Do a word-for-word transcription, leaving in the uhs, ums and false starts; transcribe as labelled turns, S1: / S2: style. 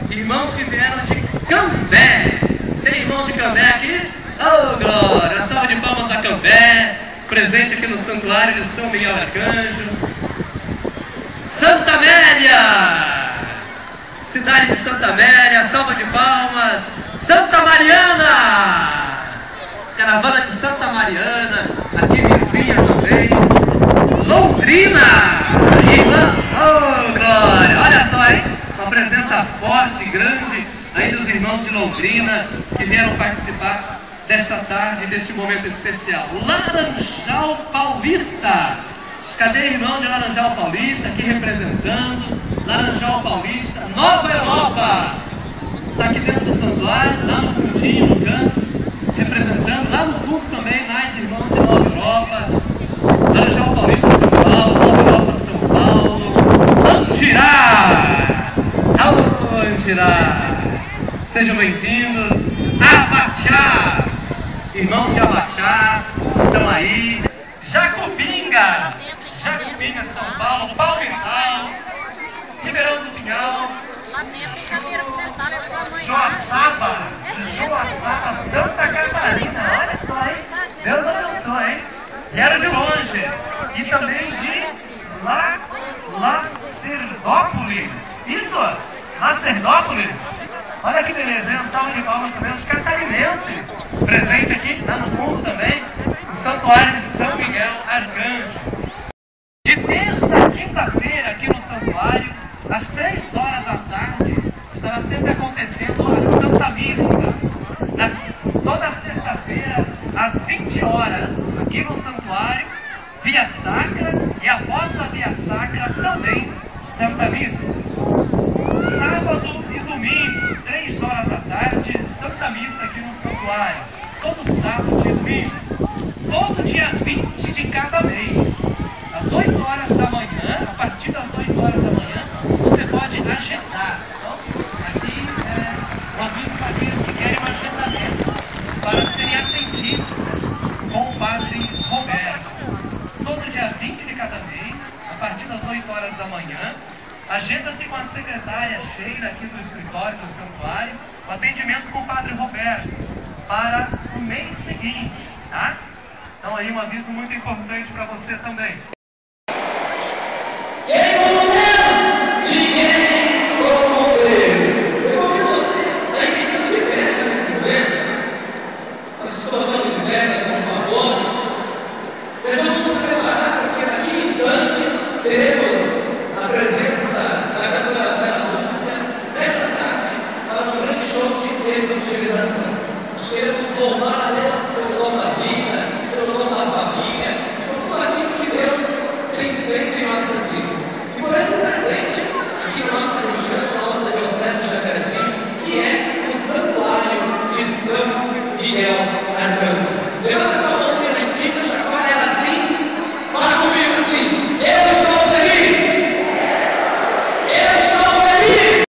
S1: irmãos que vieram de Cambé. Tem irmãos de Cambé aqui? Oh, glória! Salva de palmas a Cambé, presente aqui no Santuário de São Miguel Arcanjo. Santa Amélia! Cidade de Santa Amélia, salva de palmas. Santa Mariana! Caravana de Santa Mariana, aqui vizinha também. Londrina! Irmã, oh, glória! Olha só, hein? Uma presença forte, grande aí dos irmãos de Londrina que vieram participar desta tarde, deste momento especial. Laranjal Paulista! Cadê irmão de Laranjal Paulista aqui representando? Laranjal Paulista, Nova Europa! Está aqui dentro do santuário, lá no fundinho, no canto, representando. Lá no fundo também, mais irmãos de Nova Europa. Laranjal Paulista, São Paulo, Nova Europa, São Paulo. Andirá! Andirá! Sejam bem-vindos. Abaxá! Irmãos de Abaxá estão aí. Jacobinga! Jacobinga, São Paulo, Palmital, Ribeirão do Pinhal, Joaçaba, Joaçaba, Santa Catarina. Olha só, hein? Deus abençoe, hein? Vieram de longe. E também de La, Lacerdópolis. Isso? Lacerdópolis. Olha que beleza, hein? Um salve de palmas também aos catarinenses. Presente aqui, lá no fundo também, o Santuário de São Miguel Arcanjo. De terça a quinta-feira, aqui no Santuário, às três horas da tarde, estará sempre acontecendo a Santa Missa. Nas, toda sexta-feira, às vinte horas, aqui no Santuário, Via Sacra, e após a Via Sacra, também Santa Missa. Sábado e domingo, três horas da tarde, Santa Missa aqui no Santuário. Todo sábado e domingo. Todo dia vinte de cada mês. Às oito horas da manhã, a partir das oito horas da manhã, você pode agendar. Então, aqui é um aviso para aqueles que querem um agendamento para serem atendidos com o Padre Roberto. Todo dia vinte de cada mês, a partir das oito horas da manhã, agenda-se com a secretária Sheila aqui do escritório do Santuário, o atendimento com o Padre Roberto para o mês seguinte, tá? Então aí um aviso muito importante para você também.
S2: Quem como Deus? Ninguém como Deus. Eu convido você a ir ficando de pé já nesse momento, a se colocando de pé, fazer um favor. Deixamos nos preparar, porque daqui a um instante teremos a presença da cantora Vera Lúcia nesta tarde para um grande show de evangelização. Nós queremos louvar a Deus pelo dom da vida.